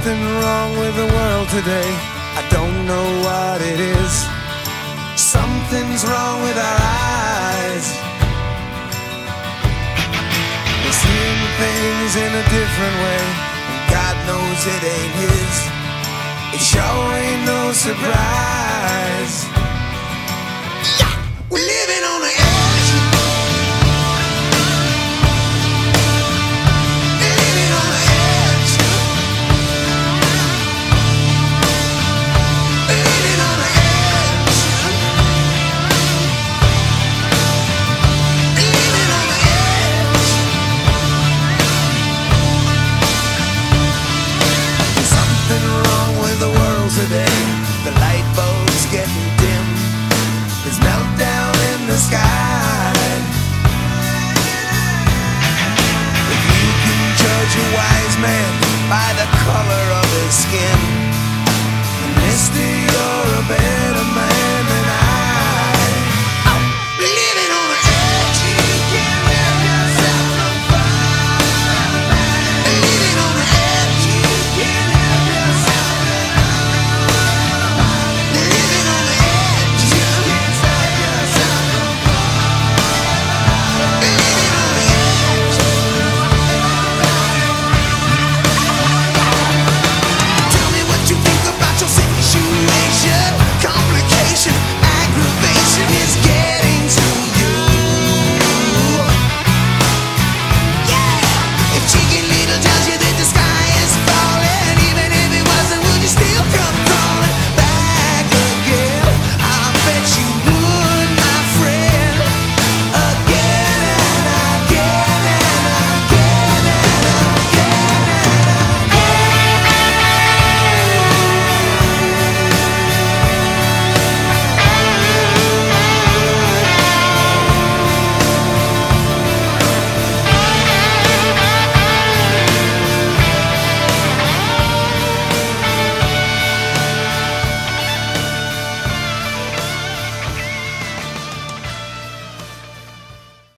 something wrong with the world today. I don't know what it is. Something's wrong with our eyes. We're seeing things in a different way, and God knows it ain't His. It sure ain't no surprise.